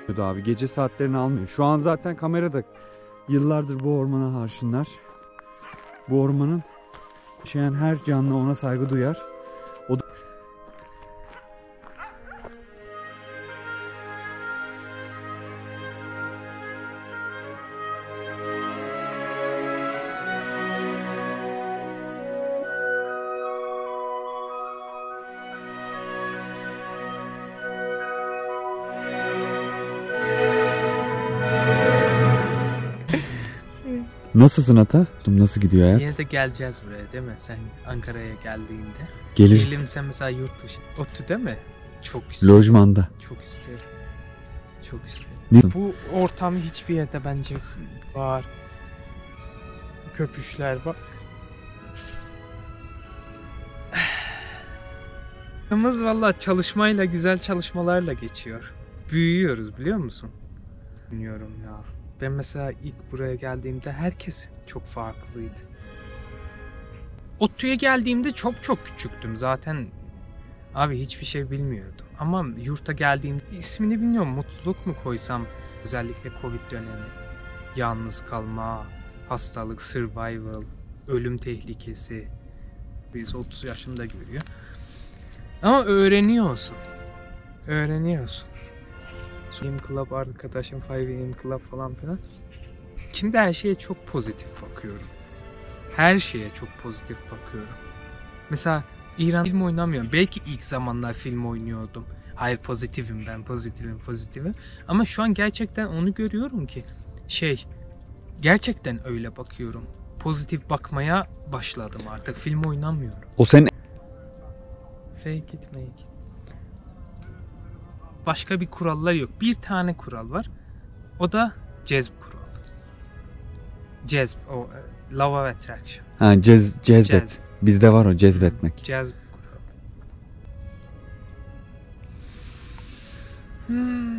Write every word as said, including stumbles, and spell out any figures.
Abi gece saatlerini almıyor. Şu an zaten kamerada yıllardır bu ormana aşinler. Bu ormanın yaşayan her canlı ona saygı duyar. O da... Nasılsın Ata? Nasıl gidiyor hayat? Yine de geleceğiz buraya değil mi? Sen Ankara'ya geldiğinde. Geliriz. Gelim sen mesela yurt dışı. Otu değil mi? Çok isterim. Lojmanda. Çok isterim. Çok isterim. Ne? Bu ortam hiçbir yerde bence var. Köpüşler var. Yalnız valla çalışmayla, güzel çalışmalarla geçiyor. Büyüyoruz biliyor musun? Bilmiyorum ya. Ben mesela ilk buraya geldiğimde herkes çok farklıydı. ODTÜ'ye geldiğimde çok çok küçüktüm zaten. Abi hiçbir şey bilmiyordum. Ama yurta geldiğimde ismini bilmiyorum. Mutluluk mu koysam? Özellikle Covid dönemi. Yalnız kalma, hastalık, survival, ölüm tehlikesi. Biz otuz yaşında görüyor. Ama öğreniyorsun. Öğreniyorsun. Swim Club arkadaşım, five A M Club falan filan. Şimdi her şeye çok pozitif bakıyorum. Her şeye çok pozitif bakıyorum. Mesela İran film oynamıyorum. Belki ilk zamanlar film oynuyordum. Hayır pozitifim ben, pozitifim, pozitifim. Ama şu an gerçekten onu görüyorum ki şey, gerçekten öyle bakıyorum. Pozitif bakmaya başladım artık. Film oynamıyorum. O senin... Fake it, make it. Başka bir kurallar yok. Bir tane kural var. O da cezb kuralı. Cezb, o law of attraction. Ha, cez, cezbet. Cezb. Bizde var o cezbetmek. Cezb kuralı. Hmm.